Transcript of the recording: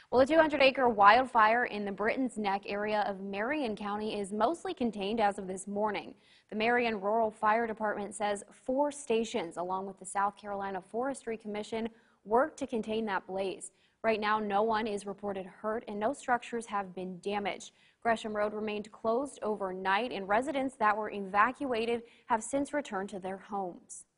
Well, a 200-acre wildfire in the Britons Neck area of Marion County is mostly contained as of this morning. The Marion Rural Fire Department says 4 stations, along with the South Carolina Forestry Commission, worked to contain that blaze. Right now, no one is reported hurt and no structures have been damaged. Gresham Road remained closed overnight, and residents that were evacuated have since returned to their homes.